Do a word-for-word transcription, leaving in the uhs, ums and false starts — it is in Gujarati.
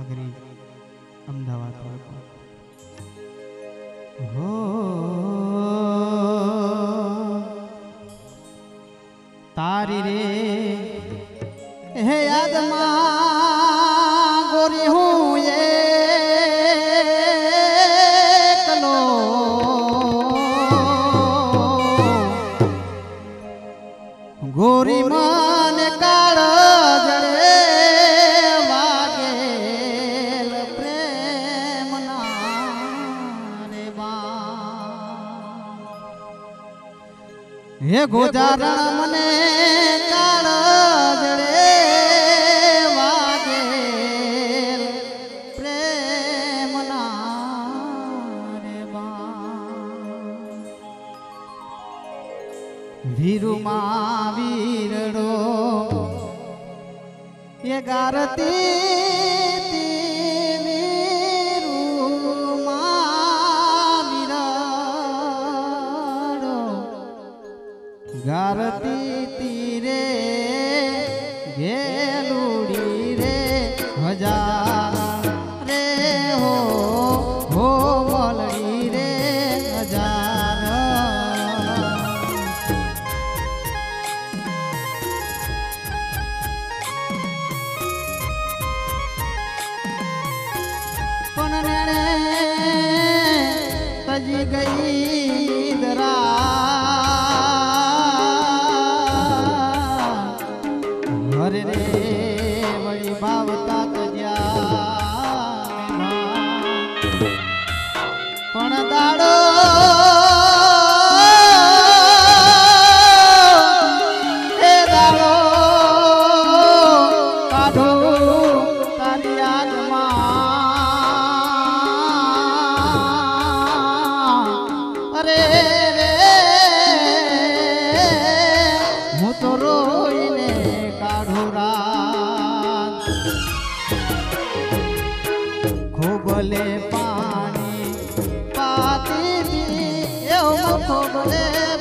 કાગરી અમદાવાદ વાળો હો તારી રે હે યાદમાં ગોરી હું એકલો ગોરી મને કાળ જડે વાગેલ પ્રેમના રે બા હે ગોજારણ મને કાળ જડે વાગેલ પ્રેમના રે બા વીરુમાં વીરડો ये गारती गारती तीरे गेलुड़ी रे हजार रे हो हो मलड़ी रे हजार तजी गई दरा हरे रे बड़ी भावता तजा पण दाड़ो हे दाड़ो काढो तारी आत्मा रे रे હું તો રોઈને કાઢું રાત ખોબલે પાણી પાતી દી એવું ખોબલે